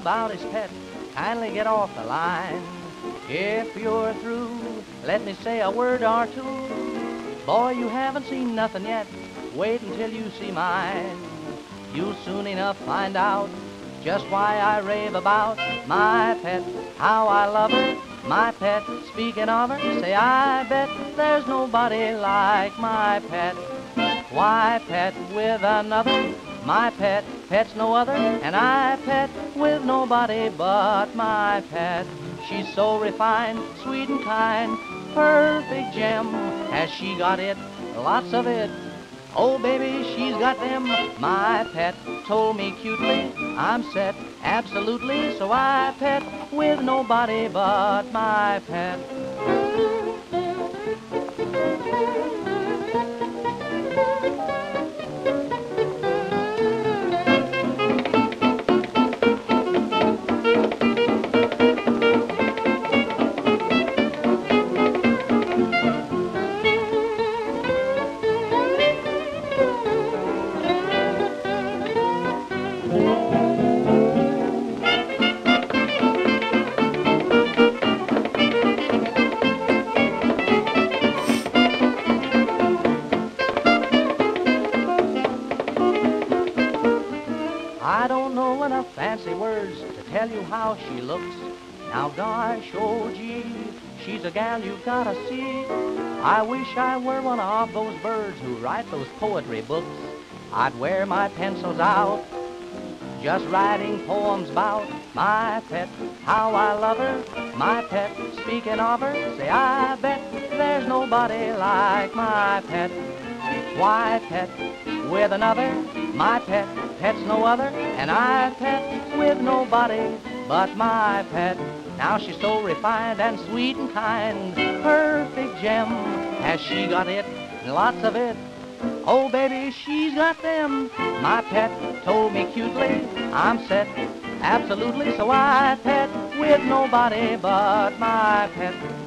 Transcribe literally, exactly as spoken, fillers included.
about his pet, kindly get off the line. If you're through, let me say a word or two. Boy, you haven't seen nothing yet. Wait until you see mine. You'll soon enough find out just why I rave about my pet, how I love her, my pet. Speaking of her, say I bet there's nobody like my pet. Why pet with another? My pet pets no other, and I pet with nobody but my pet. She's so refined, sweet and kind, perfect gem. Has she got it? Lots of it. Oh, baby, she's got them. My pet told me cutely, I'm set, absolutely, so I pet with nobody but my pet. I don't know enough fancy words to tell you how she looks. Now gosh, oh gee, she's a gal you've gotta see. I wish I were one of those birds who write those poetry books. I'd wear my pencils out, just writing poems about my pet, how I love her, my pet. Speaking of her, say I bet there's nobody like my pet. Why pet with another? My pet pets no other, and I pet with nobody but my pet. Now she's so refined and sweet and kind, perfect gem. Has she got it? Lots of it. Oh, baby, she's got them. My pet told me cutely, I'm set, absolutely, so I pet with nobody but my pet.